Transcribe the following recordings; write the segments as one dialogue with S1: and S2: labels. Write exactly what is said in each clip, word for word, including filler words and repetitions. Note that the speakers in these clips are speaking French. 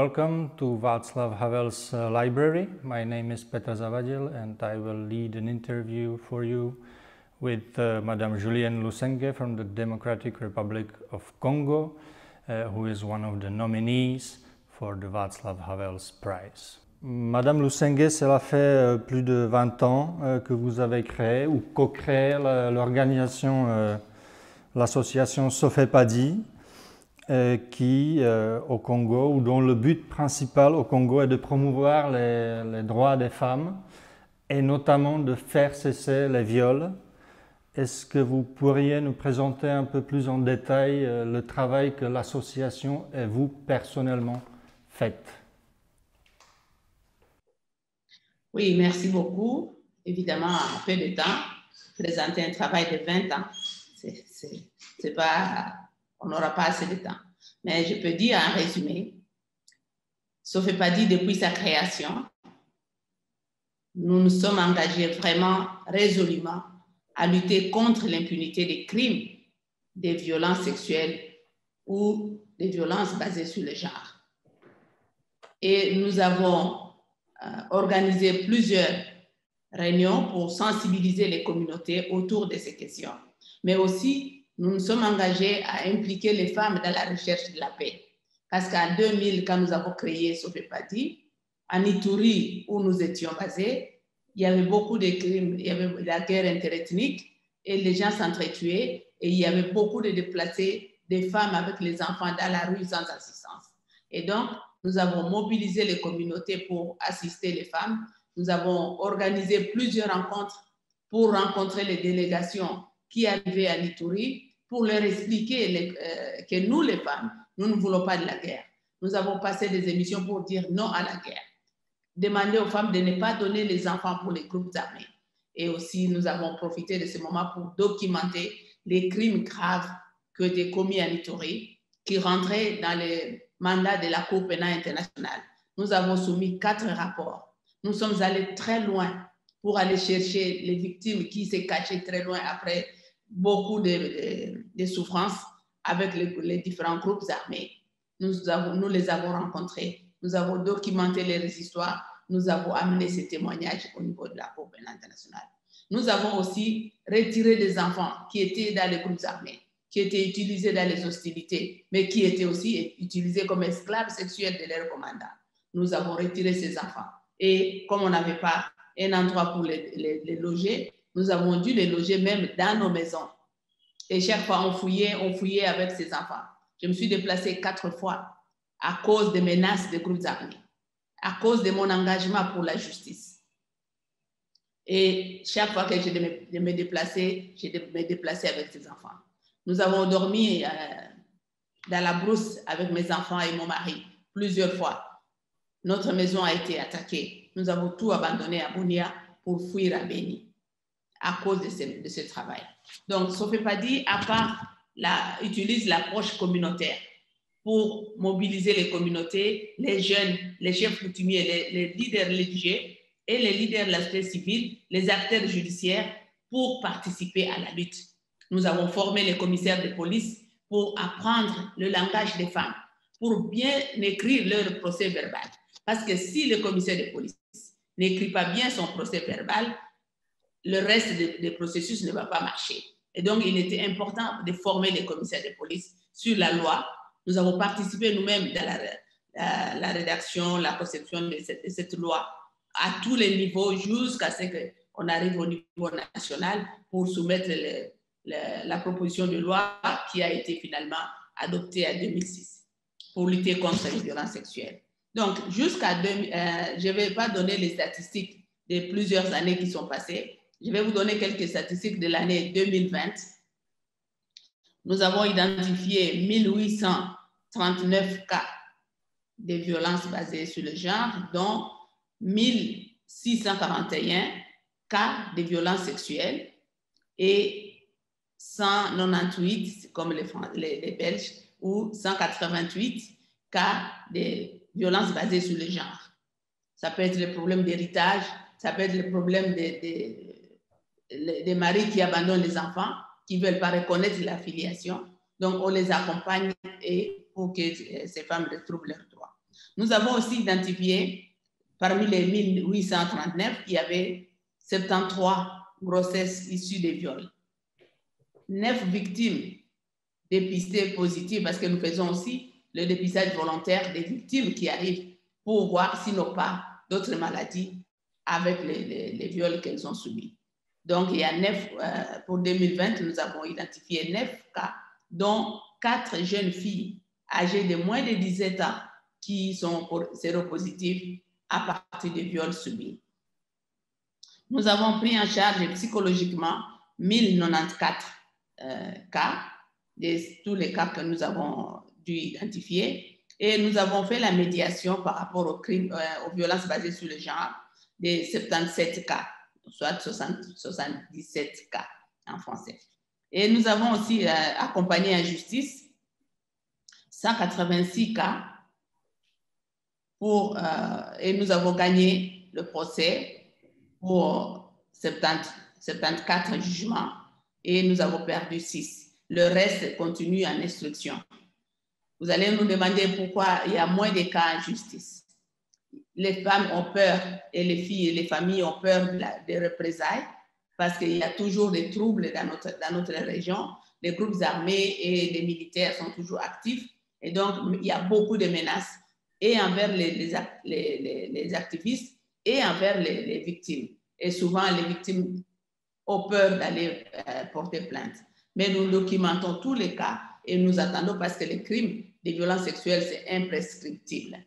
S1: welcome to Václav Havel's uh, library. My name is Petr Zavadil and I will lead an interview for you with uh, Madame Julienne Lusenge from the Democratic Republic of Congo, uh, who is one of the nominees for the Václav Havel's Prize. Madame Lusenge, cela fait euh, plus de vingt ans euh, que vous avez créé ou co-créé l'organisation, euh, l'association Sofepadi, euh, qui, euh, au Congo, ou dont le but principal au Congo est de promouvoir les, les droits des femmes et notamment de faire cesser les viols. Est-ce que vous pourriez nous présenter un peu plus en détail euh, le travail que l'association et vous personnellement faites?
S2: Oui, merci beaucoup. Évidemment, en peu de temps, présenter un travail de vingt ans, c'est, c'est, c'est pas, on n'aura pas assez de temps. Mais je peux dire en résumé, Sofepadi, depuis sa création, nous nous sommes engagés vraiment résolument à lutter contre l'impunité des crimes, des violences sexuelles ou des violences basées sur le genre. Et nous avons euh, organisé plusieurs réunions pour sensibiliser les communautés autour de ces questions. Mais aussi, nous nous sommes engagés à impliquer les femmes dans la recherche de la paix. Parce qu'en deux mille, quand nous avons créé Sofepadi, en Ituri, où nous étions basés, il y avait beaucoup de crimes, il y avait la guerre interethnique et les gens s'entretuaient et il y avait beaucoup de déplacés, des femmes avec les enfants dans la rue sans assistance. Et donc, nous avons mobilisé les communautés pour assister les femmes. Nous avons organisé plusieurs rencontres pour rencontrer les délégations qui arrivaient à l'Ituri pour leur expliquer les, euh, que nous, les femmes, nous ne voulons pas de la guerre. Nous avons passé des émissions pour dire non à la guerre. Demander aux femmes de ne pas donner les enfants pour les groupes armés. Et aussi, nous avons profité de ce moment pour documenter les crimes graves qui ont été commis à l'Ituri, qui rentraient dans les mandats de la Cour pénale internationale. Nous avons soumis quatre rapports. Nous sommes allés très loin pour aller chercher les victimes qui s'est cachées très loin après beaucoup de, de, de souffrances avec les, les différents groupes armés. Nous, avons, nous les avons rencontrés. Nous avons documenté leurs histoires, nous avons amené ces témoignages au niveau de la Cour pénale internationale. Nous avons aussi retiré des enfants qui étaient dans les groupes armés, qui étaient utilisés dans les hostilités, mais qui étaient aussi utilisés comme esclaves sexuels de leurs commandants. Nous avons retiré ces enfants. Et comme on n'avait pas un endroit pour les, les, les loger, nous avons dû les loger même dans nos maisons. Et chaque fois, on fouillait, on fouillait avec ces enfants. Je me suis déplacée quatre fois à cause des menaces des groupes armés, à cause de mon engagement pour la justice. Et chaque fois que je me déplaçais, je me déplaçais avec ces enfants. Nous avons dormi euh, dans la brousse avec mes enfants et mon mari plusieurs fois. Notre maison a été attaquée. Nous avons tout abandonné à Bunia pour fuir à Beni à cause de ce, de ce travail. Donc, Sofepadi, à part la, utilise l'approche communautaire pour mobiliser les communautés, les jeunes, les chefs coutumiers, les, les leaders religieux et les leaders de la société civile, les acteurs judiciaires pour participer à la lutte. Nous avons formé les commissaires de police pour apprendre le langage des femmes, pour bien écrire leur procès verbal. Parce que si le commissaire de police n'écrit pas bien son procès verbal, le reste des processus ne va pas marcher. Et donc, il était important de former les commissaires de police sur la loi. Nous avons participé nous-mêmes dans la, la, la rédaction, la conception de cette, de cette loi à tous les niveaux jusqu'à ce qu'on arrive au niveau national pour soumettre le, le, la proposition de loi qui a été finalement adoptée en deux mille six pour lutter contre les violences sexuelles. Donc, jusqu'à deux mille, euh, je ne vais pas donner les statistiques de plusieurs années qui sont passées. Je vais vous donner quelques statistiques de l'année deux mille vingt. Nous avons identifié mille huit cent trente-neuf cas de violences basées sur le genre, dont mille six cent quarante et un cas de violences sexuelles et cent quatre-vingt-dix-huit, comme les, les, les Belges, ou cent quatre-vingt-huit cas de violences basées sur le genre. Ça peut être le problème d'héritage, ça peut être le problème des de, de, de maris qui abandonnent les enfants, qui ne veulent pas reconnaître la filiation. Donc, on les accompagne et pour que ces femmes retrouvent leurs droits. Nous avons aussi identifié, parmi les mille huit cent trente-neuf, il y avait soixante-treize grossesses issues des viols. neuf victimes dépistées positives, parce que nous faisons aussi le dépistage volontaire des victimes qui arrivent pour voir s'ils n'ont pas d'autres maladies avec les, les, les viols qu'elles ont subis. Donc, il y a neuf, euh, pour deux mille vingt, nous avons identifié neuf cas, dont quatre jeunes filles âgées de moins de dix-sept ans qui sont séropositives à partir des viols subis. Nous avons pris en charge psychologiquement mille quatre-vingt-quatorze euh, cas, de tous les cas que nous avons dû identifier, et nous avons fait la médiation par rapport aux, crimes, euh, aux violences basées sur le genre de soixante-dix-sept cas, soit soixante, soixante-dix-sept cas en français. Et nous avons aussi euh, accompagné en justice cent quatre-vingt-six cas pour, euh, et nous avons gagné le procès pour soixante-dix, soixante-quatorze jugements et nous avons perdu six. Le reste continue en instruction. Vous allez nous demander pourquoi il y a moins de cas en justice. Les femmes ont peur et les filles et les familles ont peur de la, des représailles parce qu'il y a toujours des troubles dans notre, dans notre région. Les groupes armés et les militaires sont toujours actifs et donc il y a beaucoup de menaces et envers les, les, les, les activistes et envers les, les victimes. Et souvent, les victimes ont peur d'aller euh, porter plainte. Mais nous documentons tous les cas et nous attendons parce que les crimes de violences sexuelles, c'est imprescriptible.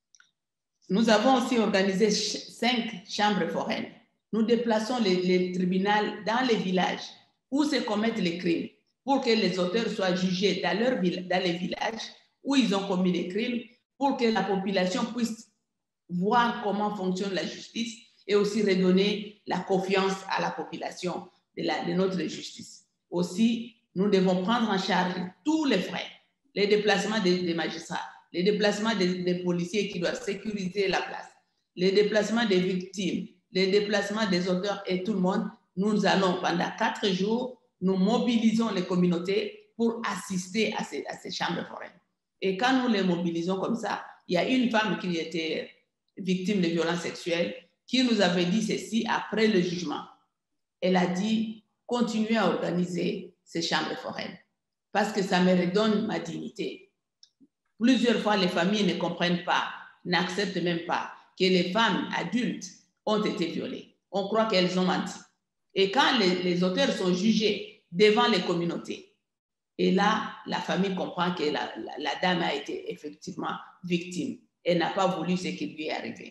S2: Nous avons aussi organisé cinq chambres foraines. Nous déplaçons les, les tribunaux dans les villages où se commettent les crimes pour que les auteurs soient jugés dans, leur, dans les villages où ils ont commis les crimes, pour que la population puisse voir comment fonctionne la justice et aussi redonner la confiance à la population de, la, de notre justice. Aussi, nous devons prendre en charge tous les frais, les déplacements des, des magistrats, les déplacements des, des policiers qui doivent sécuriser la place, les déplacements des victimes, les déplacements des auteurs et tout le monde. Nous allons pendant quatre jours, nous mobilisons les communautés pour assister à ces, à ces chambres foraines. Et quand nous les mobilisons comme ça, il y a une femme qui était victime de violences sexuelles qui nous avait dit ceci après le jugement. Elle a dit, continuez à organiser ces chambres foraines parce que ça me redonne ma dignité. Plusieurs fois, les familles ne comprennent pas, n'acceptent même pas que les femmes adultes ont été violées. On croit qu'elles ont menti. Et quand les, les auteurs sont jugés devant les communautés, et là, la famille comprend que la, la, la dame a été effectivement victime. Elle n'a pas voulu ce qui lui est arrivé.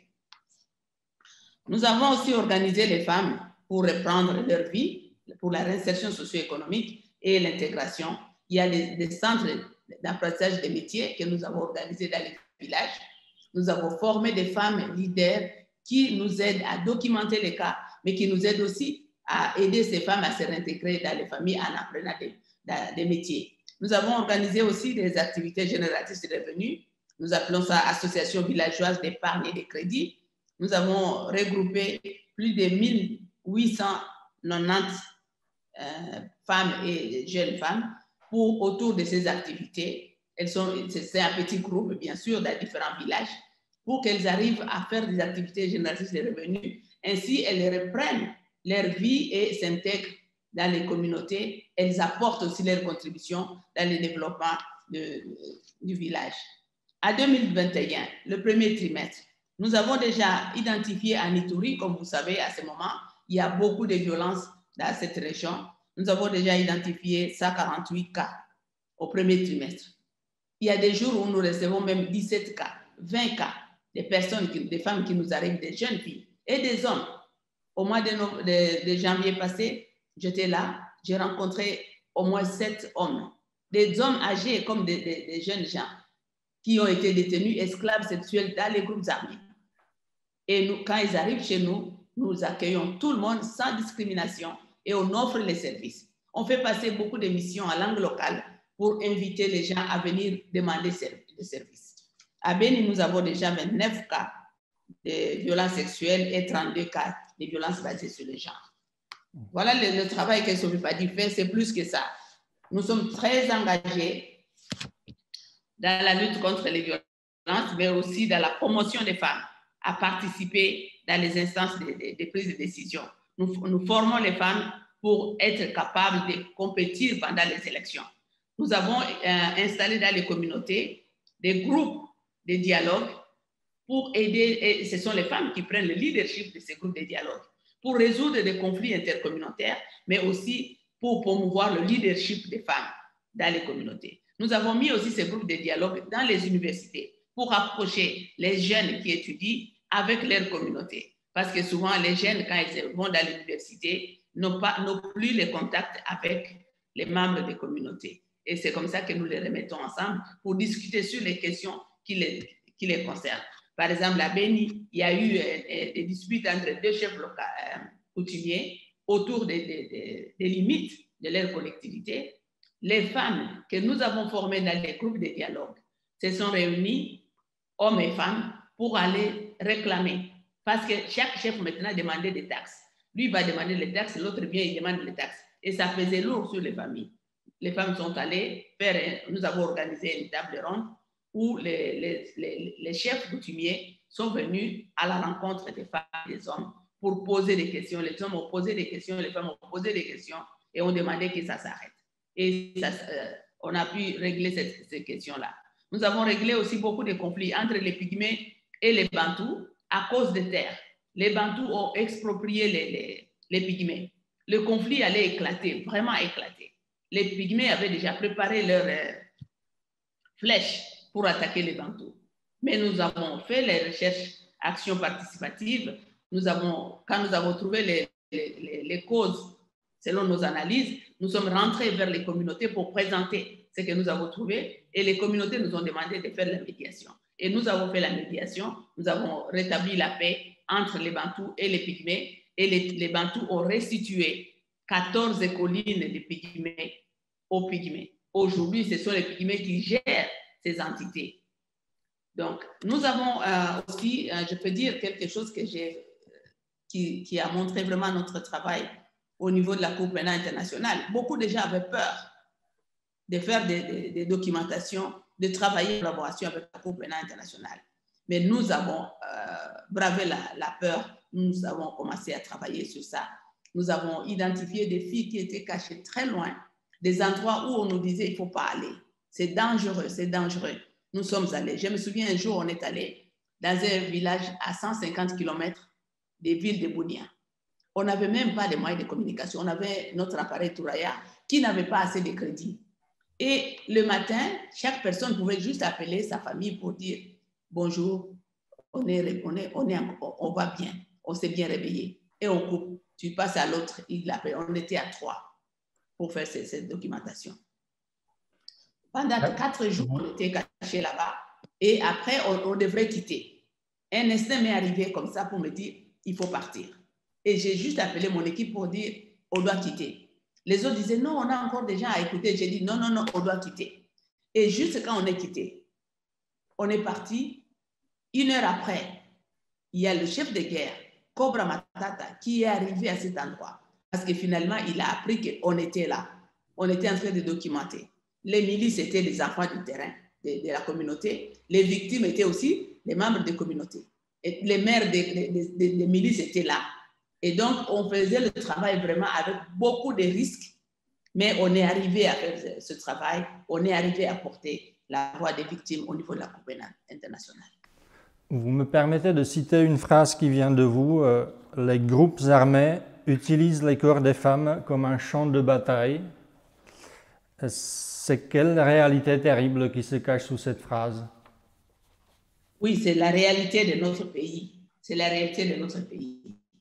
S2: Nous avons aussi organisé les femmes pour reprendre leur vie, pour la réinsertion socio-économique et l'intégration. Il y a des, des centres d'apprentissage des métiers que nous avons organisés dans les villages. Nous avons formé des femmes leaders qui nous aident à documenter les cas, mais qui nous aident aussi à aider ces femmes à se réintégrer dans les familles en apprenant des, des métiers. Nous avons organisé aussi des activités génératrices de revenus. Nous appelons ça Association villageoise d'épargne et de crédit. Nous avons regroupé plus de mille huit cent quatre-vingt-dix euh, femmes et jeunes femmes pour, autour de ces activités. Elles sont, c'est un petit groupe, bien sûr, dans différents villages, pour qu'elles arrivent à faire des activités génératrices de revenus. Ainsi, elles reprennent leur vie et s'intègrent dans les communautés. Elles apportent aussi leur contribution dans le développement de, du village. En deux mille vingt et un, le premier trimestre, nous avons déjà identifié à Ituri, comme vous savez, à ce moment, il y a beaucoup de violences dans cette région. Nous avons déjà identifié cent quarante-huit cas au premier trimestre. Il y a des jours où nous recevons même dix-sept cas, vingt cas, des personnes, qui, des femmes qui nous arrivent, des jeunes filles et des hommes. Au mois de, de, de janvier passé, j'étais là, j'ai rencontré au moins sept hommes, des hommes âgés comme des, des, des jeunes gens qui ont été détenus esclaves sexuels dans les groupes armés. Et nous, quand ils arrivent chez nous, nous accueillons tout le monde sans discrimination et on offre les services. On fait passer beaucoup de missions en langue locale pour inviter les gens à venir demander des services. À Beni, nous avons déjà vingt-neuf cas de violences sexuelles et trente-deux cas de violences basées sur le genre. Voilà le, le travail que Sovipadi fait, c'est plus que ça. Nous sommes très engagés dans la lutte contre les violences violences, mais aussi dans la promotion des femmes à participer dans les instances de, de, de prise de décision. Nous, nous formons les femmes pour être capables de compétir pendant les élections. Nous avons euh, installé dans les communautés des groupes de dialogue pour aider, et ce sont les femmes qui prennent le leadership de ces groupes de dialogue, pour résoudre des conflits intercommunautaires, mais aussi pour promouvoir le leadership des femmes dans les communautés. Nous avons mis aussi ces groupes de dialogue dans les universités pour approcher les jeunes qui étudient avec leur communauté. Parce que souvent, les jeunes, quand ils vont dans l'université, n'ont pas, n'ont plus les contacts avec les membres des communautés. Et c'est comme ça que nous les remettons ensemble pour discuter sur les questions qui les, qui les concernent. Par exemple, à Beni, il y a eu euh, des disputes entre deux chefs locaux, euh, coutumiers autour des, des, des limites de leur collectivité. Les femmes que nous avons formées dans les groupes de dialogue se sont réunies, hommes et femmes, pour aller réclamer. Parce que chaque chef maintenant demandait des taxes. Lui va demander les taxes, l'autre vient, il demande les taxes. Et ça pesait lourd sur les familles. Les femmes sont allées faire, nous avons organisé une table ronde où les, les, les, les chefs coutumiers sont venus à la rencontre des femmes et des hommes pour poser des questions. Les hommes ont posé des questions, les femmes ont posé des questions et ont demandé que ça s'arrête. Et ça, euh, on a pu régler cette, ces questions-là. Nous avons réglé aussi beaucoup de conflits entre les Pygmées et les Bantous à cause des terres. Les Bantous ont exproprié les, les, les Pygmées. Le conflit allait éclater, vraiment éclater. Les Pygmées avaient déjà préparé leurs euh, flèches pour attaquer les Bantous. Mais nous avons fait les recherches, actions participatives. Nous avons, quand nous avons trouvé les, les, les causes selon nos analyses, nous sommes rentrés vers les communautés pour présenter ce que nous avons trouvé et les communautés nous ont demandé de faire la médiation. Et nous avons fait la médiation, nous avons rétabli la paix entre les Bantous et les Pygmées et les, les Bantous ont restitué quatorze collines de Pygmées aux Pygmées. Aujourd'hui, ce sont les Pygmées qui gèrent ces entités. Donc, nous avons euh, aussi, euh, je peux dire quelque chose que j'ai, qui, qui a montré vraiment notre travail au niveau de la Cour pénale internationale. Beaucoup de gens avaient peur de faire des, des, des documentations, de travailler en collaboration avec la Cour pénale internationale. Mais nous avons euh, bravé la, la peur, nous avons commencé à travailler sur ça. Nous avons identifié des filles qui étaient cachées très loin, des endroits où on nous disait il ne faut pas aller. C'est dangereux, c'est dangereux. Nous sommes allés. Je me souviens un jour, on est allé dans un village à cent cinquante kilomètres des villes de Bunia. On n'avait même pas de moyens de communication. On avait notre appareil Touraya qui n'avait pas assez de crédit. Et le matin, chaque personne pouvait juste appeler sa famille pour dire bonjour, on, est, on, est, on, est, on va bien, on s'est bien réveillé. Et on coupe. Tu passes à l'autre, il l'appelle. On était à trois pour faire cette, cette documentation. Pendant quatre jours, on était cachés là-bas. Et après, on, on devrait quitter. Un instant m'est arrivé comme ça pour me dire il faut partir. Et j'ai juste appelé mon équipe pour dire on doit quitter. Les autres disaient non, on a encore des gens à écouter. J'ai dit non, non, non, on doit quitter. Et juste quand on est quitté, on est parti. Une heure après, il y a le chef de guerre, Cobra Matata, qui est arrivé à cet endroit. Parce que finalement, il a appris qu'on était là. On était en train de documenter. Les milices étaient les enfants du terrain de, de la communauté. Les victimes étaient aussi les membres des communautés. Et les maires des, des, des, des milices étaient là. Et donc, on faisait le travail vraiment avec beaucoup de risques. Mais on est arrivé à faire ce travail. On est arrivé à porter la voix des victimes au niveau de la Cour pénale internationale.
S1: Vous me permettez de citer une phrase qui vient de vous. Euh, les groupes armés utilisent les corps des femmes comme un champ de bataille. C'est quelle réalité terrible qui se cache sous cette phrase?
S2: Oui, c'est la réalité de notre pays. C'est la réalité de notre pays.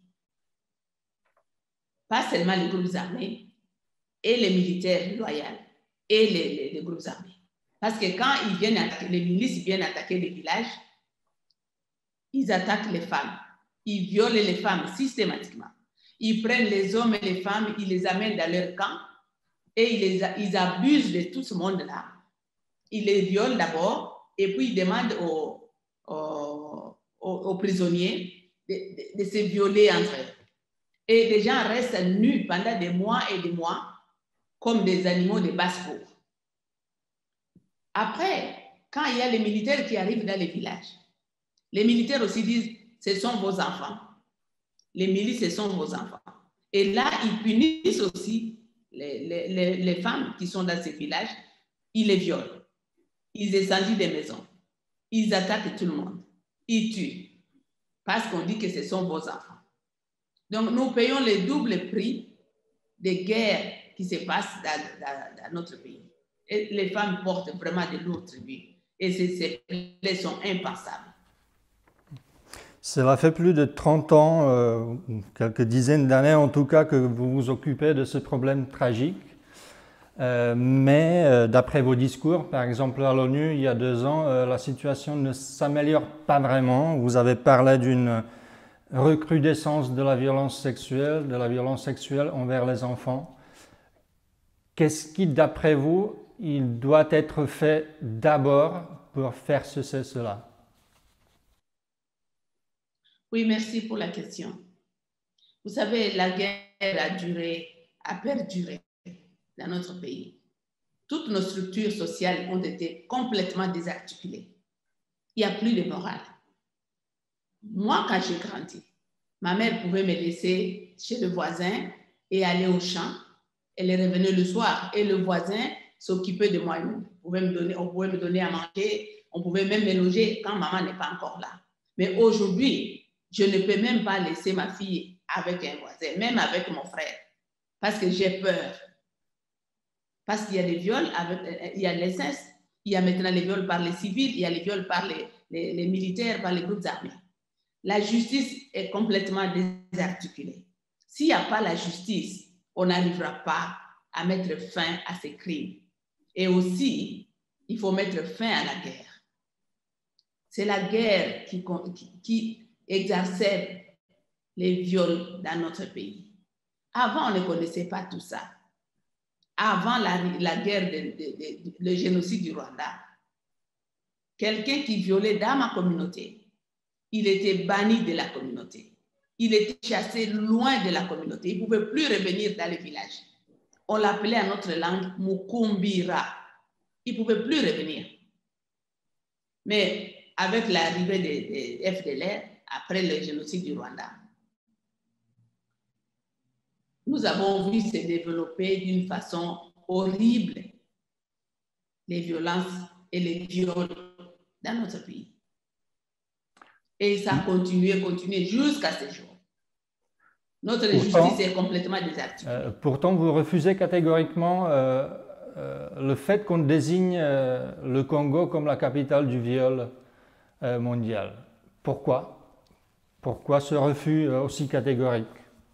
S2: Pas seulement les groupes armés et les militaires loyaux et les, les, les groupes armés. Parce que quand ils viennent attaquer, les milices viennent attaquer les villages, ils attaquent les femmes. Ils violent les femmes systématiquement. Ils prennent les hommes et les femmes, ils les amènent dans leur camp et ils, les, ils abusent de tout ce monde-là. Ils les violent d'abord et puis ils demandent aux, aux, aux prisonniers de, de, de se violer entre eux. Et les gens restent nus pendant des mois et des mois comme des animaux de basse-cour. Après, quand il y a les militaires qui arrivent dans les villages, les militaires aussi disent, ce sont vos enfants. Les milices, ce sont vos enfants. Et là, ils punissent aussi les, les, les, les femmes qui sont dans ces villages. Ils les violent. Ils incendient des maisons. Ils attaquent tout le monde. Ils tuent. Parce qu'on dit que ce sont vos enfants. Donc, nous payons le double prix des guerres qui se passent dans, dans, dans notre pays. Et les femmes portent vraiment de lourds tributs. Et ces plaies sont impassables.
S1: Cela fait plus de trente ans, euh, quelques dizaines d'années en tout cas, que vous vous occupez de ce problème tragique. Euh, mais euh, d'après vos discours, par exemple à l'ONU, il y a deux ans, euh, la situation ne s'améliore pas vraiment. Vous avez parlé d'une recrudescence de la violence sexuelle, de la violence sexuelle envers les enfants. Qu'est-ce qui, d'après vous, il doit être fait d'abord pour faire cesser cela?
S2: Oui, merci pour la question. Vous savez, la guerre a duré, a perduré dans notre pays. Toutes nos structures sociales ont été complètement désarticulées. Il n'y a plus de morale. Moi, quand j'ai grandi, ma mère pouvait me laisser chez le voisin et aller au champ. Elle est revenue le soir et le voisin s'occupait de moi. On pouvait me donner, on pouvait me donner à manger, on pouvait même me loger quand maman n'est pas encore là. Mais aujourd'hui, je ne peux même pas laisser ma fille avec un voisin, même avec mon frère, parce que j'ai peur. Parce qu'il y a des viols, avec, il y a l'inceste, il y a maintenant les viols par les civils, il y a les viols par les, les, les militaires, par les groupes armés. La justice est complètement désarticulée. S'il n'y a pas la justice, on n'arrivera pas à mettre fin à ces crimes. Et aussi, il faut mettre fin à la guerre. C'est la guerre qui, qui, qui exacerbe les viols dans notre pays. Avant, on ne connaissait pas tout ça. Avant la, la guerre, de, de, de, de, le génocide du Rwanda, quelqu'un qui violait dans ma communauté, il était banni de la communauté. Il était chassé loin de la communauté. Il ne pouvait plus revenir dans les villages. On l'appelait en notre langue Mukumbira. Il ne pouvait plus revenir. Mais avec l'arrivée des de F D L R, après le génocide du Rwanda, nous avons vu se développer d'une façon horrible les violences et les viols dans notre pays. Et ça a continué, continué jusqu'à ce jour. Notre pourtant, justice est complètement désarticulée.
S1: Euh, pourtant, vous refusez catégoriquement euh, euh, le fait qu'on désigne euh, le Congo comme la capitale du viol euh, mondial. Pourquoi? Pourquoi ce refus euh, aussi catégorique?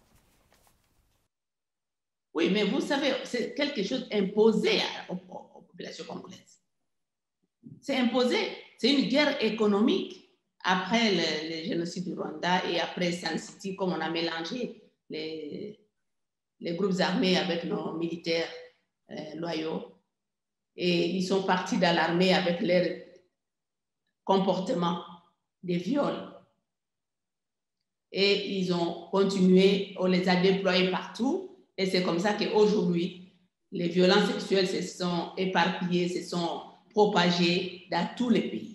S2: Oui, mais vous savez, c'est quelque chose imposé à, aux, aux populations congolaises. C'est imposé. C'est une guerre économique. Après le, le génocide du Rwanda et après Sun City, comme on a mélangé les, les groupes armés avec nos militaires euh, loyaux, et ils sont partis dans l'armée avec leur comportement de viol. Et ils ont continué, on les a déployés partout, et c'est comme ça qu'aujourd'hui, les violences sexuelles se sont éparpillées, se sont propagées dans tous les pays.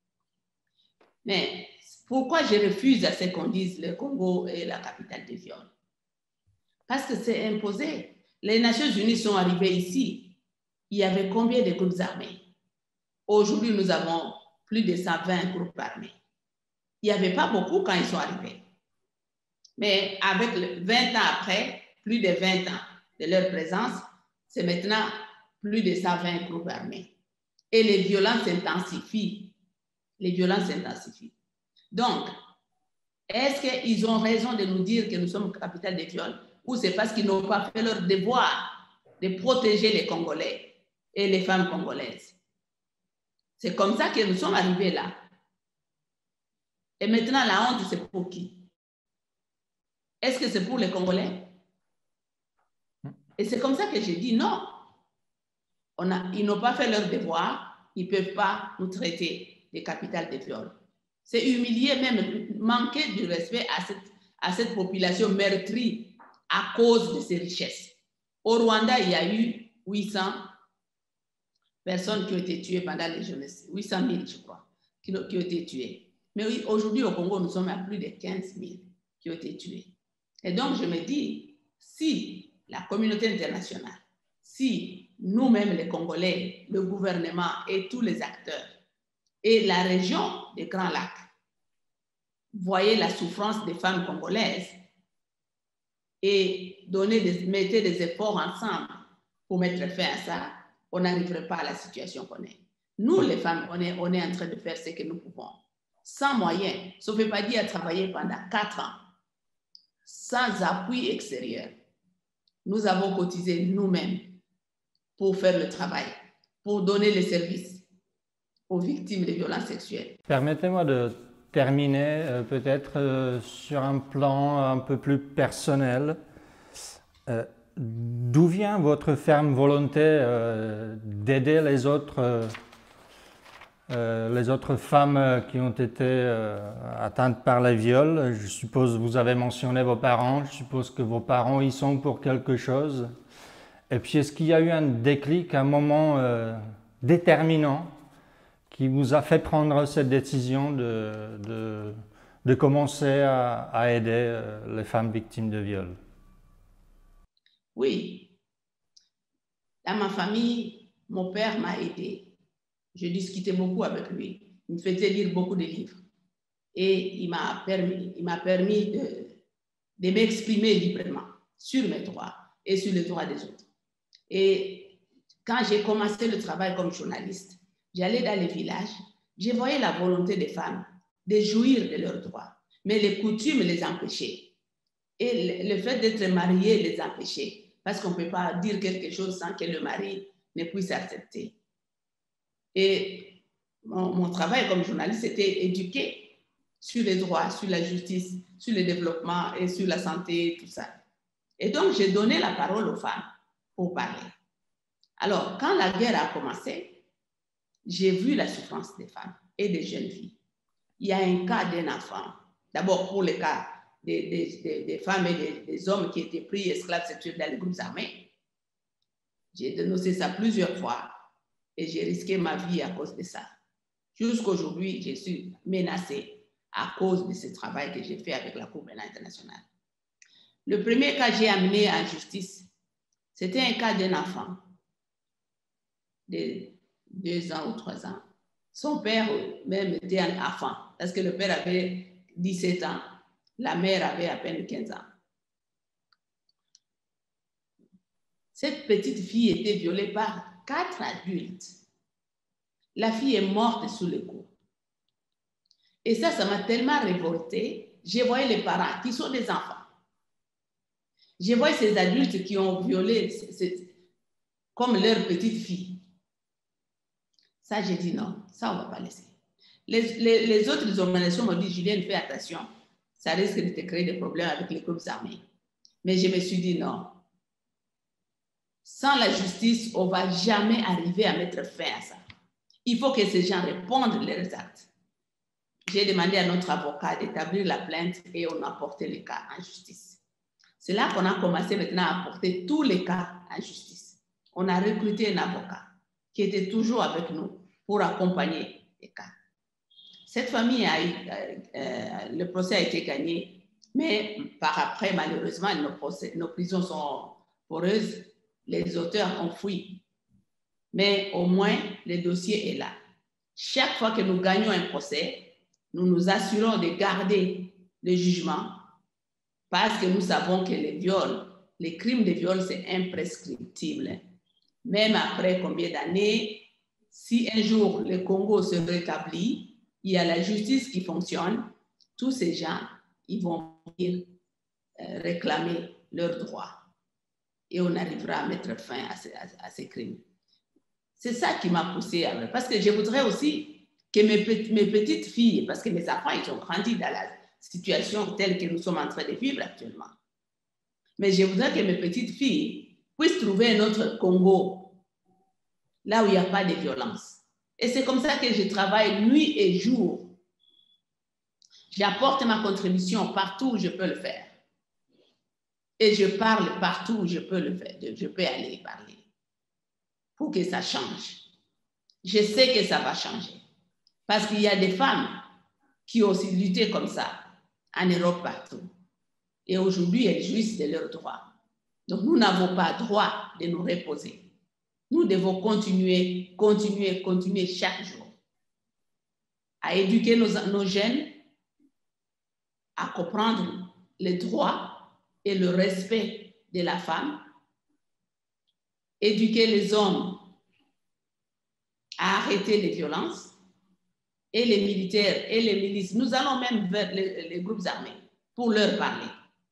S2: Mais pourquoi je refuse à ce qu'on dise le Congo est la capitale des viols? Parce que c'est imposé. Les Nations Unies sont arrivées ici. Il y avait combien de groupes armés? Aujourd'hui, nous avons plus de cent vingt groupes armés. Il n'y avait pas beaucoup quand ils sont arrivés. Mais avec vingt ans après, plus de vingt ans de leur présence, c'est maintenant plus de cent vingt groupes armés. Et les violences s'intensifient. Les violences s'intensifient. Donc, est-ce qu'ils ont raison de nous dire que nous sommes capitale des viols ou c'est parce qu'ils n'ont pas fait leur devoir de protéger les Congolais et les femmes congolaises? C'est comme ça que nous sommes arrivés là. Et maintenant, la honte, c'est pour qui? Est-ce que c'est pour les Congolais? Et c'est comme ça que j'ai dit non. On a, ils n'ont pas fait leur devoir, ils ne peuvent pas nous traiter de capitale des viols. C'est humilier, même manquer du respect à cette, à cette population meurtrie à cause de ses richesses. Au Rwanda, il y a eu huit cents personnes qui ont été tuées pendant les jeunesses, huit cent mille, je crois, qui, qui ont été tuées. Mais oui, aujourd'hui, au Congo, nous sommes à plus de quinze mille qui ont été tués. Et donc, je me dis, si la communauté internationale, si nous-mêmes, les Congolais, le gouvernement et tous les acteurs, et la région des Grands Lacs, voyaient la souffrance des femmes congolaises et donner des, mettez des efforts ensemble pour mettre fin à ça, on n'arriverait pas à la situation qu'on est. Nous, les femmes, on est, on est en train de faire ce que nous pouvons. Sans moyens, ça ne veut pas dire travailler pendant quatre ans, sans appui extérieur. Nous avons cotisé nous-mêmes pour faire le travail, pour donner les services aux victimes de violences sexuelles.
S1: Permettez-moi de terminer euh, peut-être euh, sur un plan un peu plus personnel. Euh, D'où vient votre ferme volonté euh, d'aider les autres, euh, euh, les autres femmes qui ont été euh, atteintes par les viols? Je suppose que vous avez mentionné vos parents, je suppose que vos parents y sont pour quelque chose. Et puis est-ce qu'il y a eu un déclic, un moment euh, déterminant qui vous a fait prendre cette décision de, de, de commencer à, à aider euh, les femmes victimes de viol?
S2: Oui, dans ma famille, mon père m'a aidé. Je discutais beaucoup avec lui. Il me faisait lire beaucoup de livres. Et il m'a permis, il m'a permis de, de m'exprimer librement sur mes droits et sur les droits des autres. Et quand j'ai commencé le travail comme journaliste, j'allais dans les villages, je voyais la volonté des femmes de jouir de leurs droits, mais les coutumes les empêchaient. Et le fait d'être marié les empêchait. Parce qu'on ne peut pas dire quelque chose sans que le mari ne puisse accepter. Et mon, mon travail comme journaliste, c'était éduquer sur les droits, sur la justice, sur le développement et sur la santé, tout ça. Et donc, j'ai donné la parole aux femmes pour parler. Alors, quand la guerre a commencé, j'ai vu la souffrance des femmes et des jeunes filles. Il y a un cas d'un enfant, d'abord pour le cas Des, des, des, des femmes et des, des hommes qui étaient pris esclaves sexuels dans les groupes armés. J'ai dénoncé ça plusieurs fois et j'ai risqué ma vie à cause de ça. Jusqu'aujourd'hui, je suis menacée à cause de ce travail que j'ai fait avec la Cour pénale internationale. Le premier cas que j'ai amené en justice, c'était un cas d'un enfant de deux ans ou trois ans. Son père même était un enfant parce que le père avait dix-sept ans. La mère avait à peine quinze ans. Cette petite fille était violée par quatre adultes. La fille est morte sous les coups. Et ça, ça m'a tellement révoltée. Je voyais les parents qui sont des enfants. Je voyais ces adultes qui ont violé comme leur petite fille. Ça, j'ai dit non, ça, on ne va pas laisser. Les, les, les autres organisations m'ont dit, Julienne, fais attention. Ça risque de te créer des problèmes avec les groupes armés. Mais je me suis dit non. Sans la justice, on ne va jamais arriver à mettre fin à ça. Il faut que ces gens répondent leurs actes. J'ai demandé à notre avocat d'établir la plainte et on a porté les cas en justice. C'est là qu'on a commencé maintenant à porter tous les cas en justice. On a recruté un avocat qui était toujours avec nous pour accompagner les cas. Cette famille, a, euh, le procès a été gagné, mais par après, malheureusement, nos, procès, nos prisons sont poreuses. Les auteurs ont fui. Mais au moins, le dossier est là. Chaque fois que nous gagnons un procès, nous nous assurons de garder le jugement parce que nous savons que les viols, les crimes de viol, c'est imprescriptible. Même après combien d'années, si un jour le Congo se rétablit, il y a la justice qui fonctionne, tous ces gens, ils vont venir euh, réclamer leurs droits. Et on arrivera à mettre fin à ces, à, à ces crimes. C'est ça qui m'a poussée à... Parce que je voudrais aussi que mes, mes petites filles, parce que mes enfants, ils ont grandi dans la situation telle que nous sommes en train de vivre actuellement. Mais je voudrais que mes petites filles puissent trouver un autre Congo, là où il n'y a pas de violence. Et c'est comme ça que je travaille nuit et jour. J'apporte ma contribution partout où je peux le faire. Et je parle partout où je peux le faire. Je peux aller parler pour que ça change. Je sais que ça va changer. Parce qu'il y a des femmes qui ont aussi lutté comme ça en Europe partout. Et aujourd'hui, elles jouissent de leurs droits. Donc, nous n'avons pas droit de nous reposer. Nous devons continuer, continuer, continuer chaque jour à éduquer nos, nos jeunes, à comprendre les droits et le respect de la femme, éduquer les hommes à arrêter les violences, et les militaires et les milices. Nous allons même vers les, les groupes armés pour leur parler.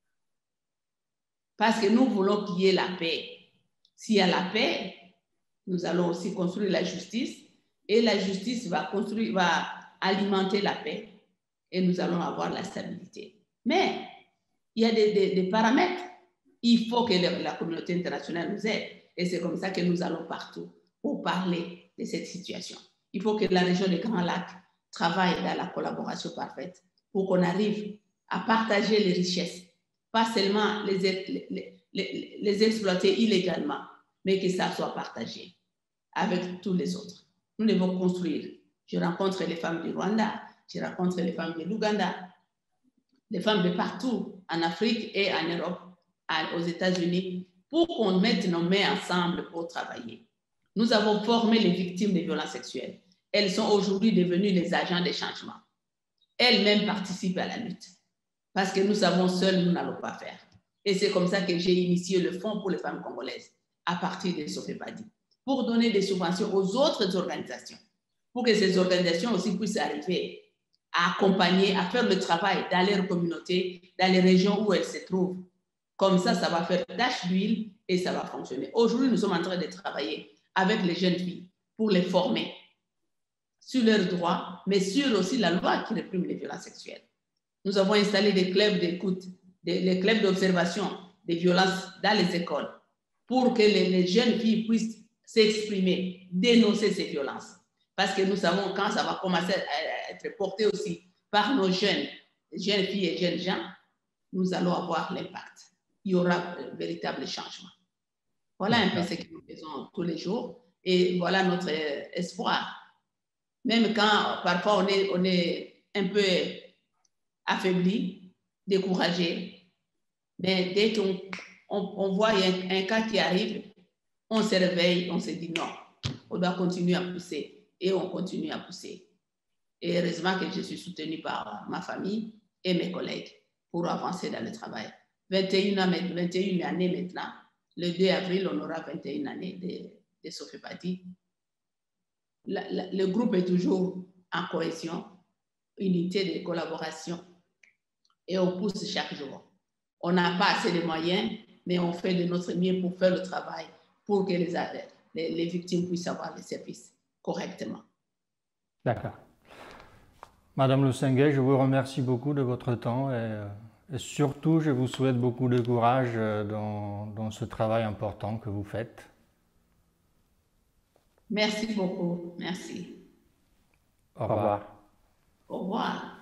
S2: Parce que nous voulons qu'il y ait la paix. S'il y a la paix, nous allons aussi construire la justice, et la justice va, construire, va alimenter la paix, et nous allons avoir la stabilité. Mais il y a des, des, des paramètres. Il faut que la, la communauté internationale nous aide, et c'est comme ça que nous allons partout pour parler de cette situation. Il faut que la région des Grands Lacs travaille dans la collaboration parfaite pour qu'on arrive à partager les richesses, pas seulement les, les, les, les exploiter illégalement, mais que ça soit partagé avec tous les autres. Nous devons construire. Je rencontre les femmes du Rwanda, je rencontre les femmes de l'Ouganda, les femmes de partout, en Afrique et en Europe, aux États-Unis, pour qu'on mette nos mains ensemble pour travailler. Nous avons formé les victimes des violences sexuelles. Elles sont aujourd'hui devenues les agents des changements. Elles-mêmes participent à la lutte. Parce que nous savons seuls, nous n'allons pas faire. Et c'est comme ça que j'ai initié le Fonds pour les femmes congolaises, à partir de Sofepadi, pour donner des subventions aux autres organisations, pour que ces organisations aussi puissent arriver à accompagner, à faire le travail dans leur communauté, dans les régions où elles se trouvent. Comme ça, ça va faire tache d'huile et ça va fonctionner. Aujourd'hui, nous sommes en train de travailler avec les jeunes filles pour les former sur leurs droits, mais sur aussi la loi qui réprime les violences sexuelles. Nous avons installé des clubs d'écoute, des, des clubs d'observation des violences dans les écoles pour que les, les jeunes filles puissent s'exprimer, dénoncer ces violences. Parce que nous savons quand ça va commencer à être porté aussi par nos jeunes, jeunes filles et jeunes gens, nous allons avoir l'impact. Il y aura un véritable changement. Voilà un peu ce que nous faisons tous les jours et voilà notre espoir. Même quand parfois on est, on est un peu affaibli, découragé, mais dès qu'on on, on voit un, un cas qui arrive, on se réveille, on se dit non, on doit continuer à pousser et on continue à pousser. Et heureusement que je suis soutenue par ma famille et mes collègues pour avancer dans le travail. vingt et une années maintenant, le deux avril, on aura vingt et une années de, de Sofepadi. La, la, le groupe est toujours en cohésion, unité de collaboration et on pousse chaque jour. On n'a pas assez de moyens, mais on fait de notre mieux pour faire le travail pour que les, les, les victimes puissent avoir les services correctement.
S1: D'accord. Madame Lusenge, je vous remercie beaucoup de votre temps et, et surtout, je vous souhaite beaucoup de courage dans, dans ce travail important que vous faites.
S2: Merci beaucoup. Merci.
S1: Au revoir.
S2: Au revoir.